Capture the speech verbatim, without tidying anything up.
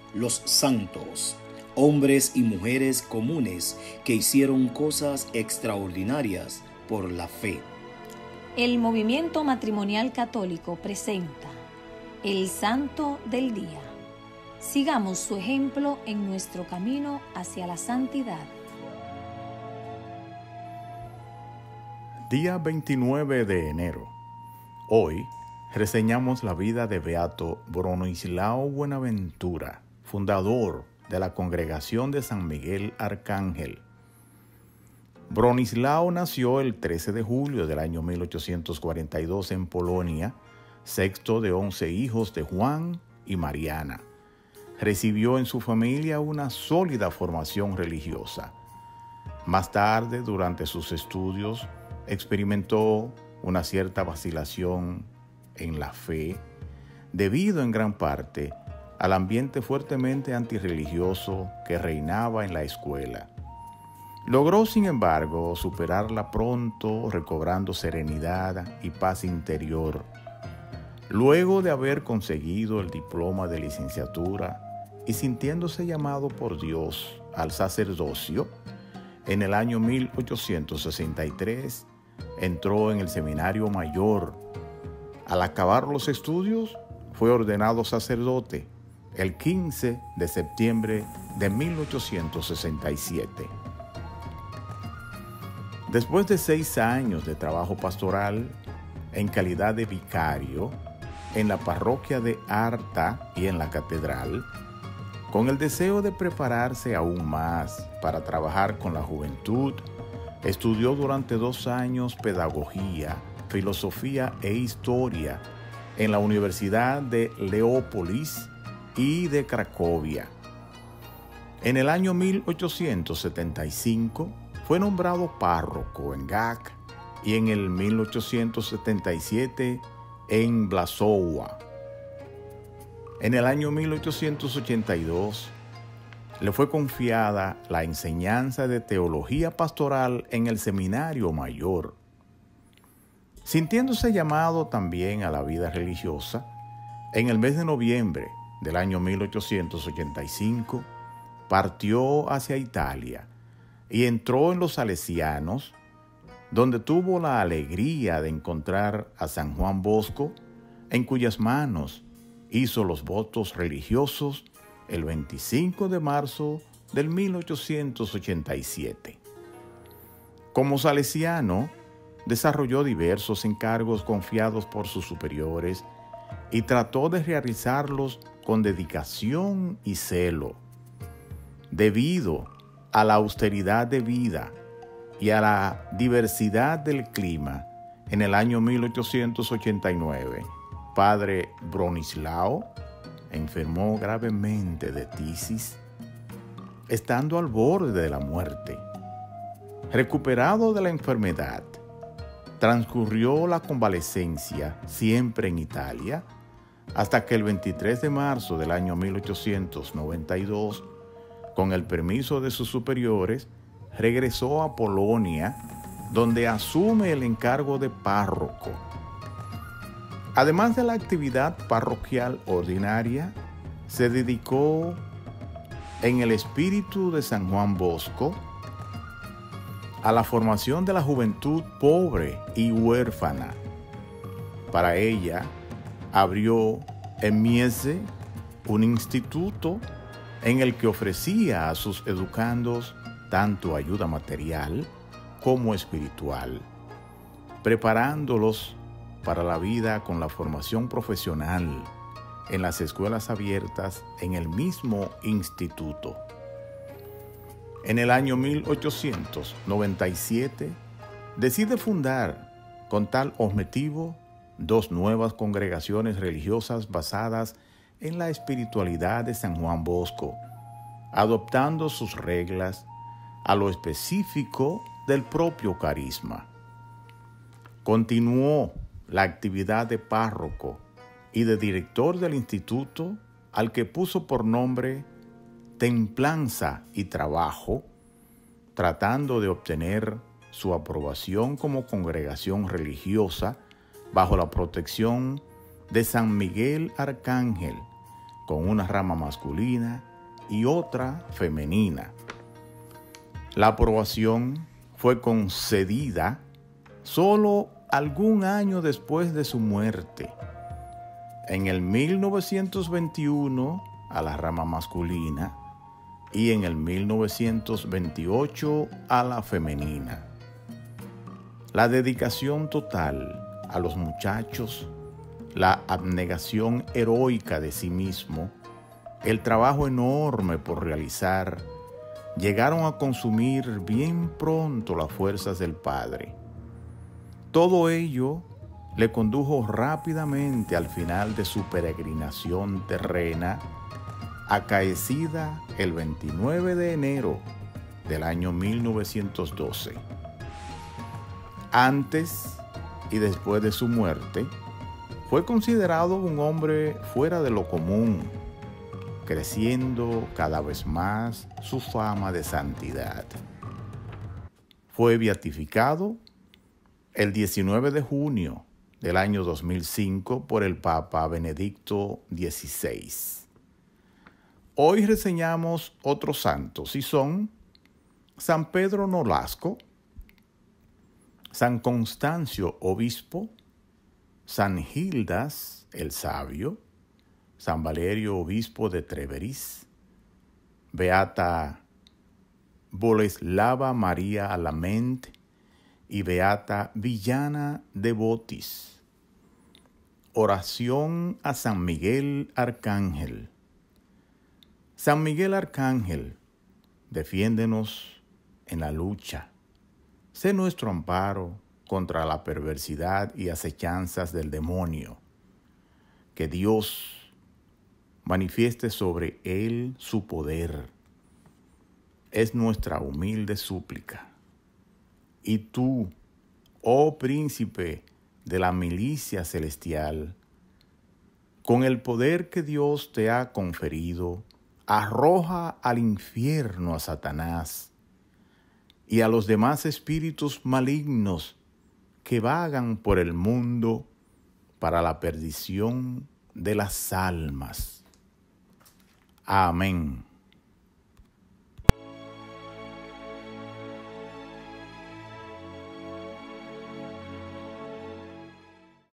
Los santos, hombres y mujeres comunes que hicieron cosas extraordinarias por la fe. El movimiento matrimonial católico presenta el Santo del Día. Sigamos su ejemplo en nuestro camino hacia la santidad. Día veintinueve de enero. Hoy reseñamos la vida de Beato Bronislao Buenaventura, fundador de la Congregación de San Miguel Arcángel. Bronislao nació el trece de julio del año mil ochocientos cuarenta y dos en Polonia, sexto de once hijos de Juan y Mariana. Recibió en su familia una sólida formación religiosa. Más tarde, durante sus estudios, experimentó una cierta vacilación en la fe, debido en gran parte al ambiente fuertemente antirreligioso que reinaba en la escuela. Logró, sin embargo, superarla pronto, recobrando serenidad y paz interior. Luego de haber conseguido el diploma de licenciatura y sintiéndose llamado por Dios al sacerdocio, en el año mil ochocientos sesenta y tres entró en el Seminario Mayor. Al acabar los estudios, fue ordenado sacerdote el quince de septiembre de mil ochocientos sesenta y siete. Después de seis años de trabajo pastoral en calidad de vicario en la parroquia de Arta y en la catedral, con el deseo de prepararse aún más para trabajar con la juventud, estudió durante dos años pedagogía, filosofía e historia en la Universidad de Leópolis y de Cracovia. En el año mil ochocientos setenta y cinco fue nombrado párroco en Gdańsk y en el mil ochocientos setenta y siete en Błazowa. En el año mil ochocientos ochenta y dos le fue confiada la enseñanza de teología pastoral en el Seminario Mayor. Sintiéndose llamado también a la vida religiosa, en el mes de noviembre del año mil ochocientos ochenta y cinco partió hacia Italia y entró en los Salesianos, donde tuvo la alegría de encontrar a San Juan Bosco, en cuyas manos hizo los votos religiosos el veinticinco de marzo del mil ochocientos ochenta y siete. Como salesiano, desarrolló diversos encargos confiados por sus superiores y trató de realizarlos con dedicación y celo. Debido a la austeridad de vida y a la diversidad del clima, en el año mil ochocientos ochenta y nueve, padre Bronislao enfermó gravemente de tisis, estando al borde de la muerte. Recuperado de la enfermedad, transcurrió la convalecencia siempre en Italia, hasta que el veintitrés de marzo del año mil ochocientos noventa y dos, con el permiso de sus superiores, regresó a Polonia, donde asume el encargo de párroco. Además de la actividad parroquial ordinaria, se dedicó, en el espíritu de San Juan Bosco, a la formación de la juventud pobre y huérfana. Para ella, abrió en Miese un instituto en el que ofrecía a sus educandos tanto ayuda material como espiritual, preparándolos para la vida con la formación profesional en las escuelas abiertas en el mismo instituto. En el año mil ochocientos noventa y siete decide fundar con tal objetivo dos nuevas congregaciones religiosas basadas en la espiritualidad de San Juan Bosco, adoptando sus reglas a lo específico del propio carisma. Continuó la actividad de párroco y de director del instituto, al que puso por nombre Templanza y Trabajo, tratando de obtener su aprobación como congregación religiosa bajo la protección de San Miguel Arcángel, con una rama masculina y otra femenina. La aprobación fue concedida solo algún año después de su muerte. En el mil novecientos veintiuno a la rama masculina y en el mil novecientos veintiocho a la femenina. La dedicación total a los muchachos, la abnegación heroica de sí mismo, el trabajo enorme por realizar, llegaron a consumir bien pronto las fuerzas del padre. Todo ello le condujo rápidamente al final de su peregrinación terrena, acaecida el veintinueve de enero del año mil novecientos doce. Antes y después de su muerte, fue considerado un hombre fuera de lo común, creciendo cada vez más su fama de santidad. Fue beatificado el diecinueve de junio del año dos mil cinco por el Papa Benedicto dieciséis. Hoy reseñamos otros santos y son San Pedro Nolasco, San Constancio Obispo, San Gildas el Sabio, San Valerio Obispo de Treveris, Beata Boleslava María Alament y Beata Villana de Botis. Oración a San Miguel Arcángel. San Miguel Arcángel, defiéndenos en la lucha. Sé nuestro amparo contra la perversidad y acechanzas del demonio. Que Dios manifieste sobre él su poder. Es nuestra humilde súplica. Y tú, oh príncipe de la milicia celestial, con el poder que Dios te ha conferido, arroja al infierno a Satanás y a los demás espíritus malignos que vagan por el mundo para la perdición de las almas. Amén.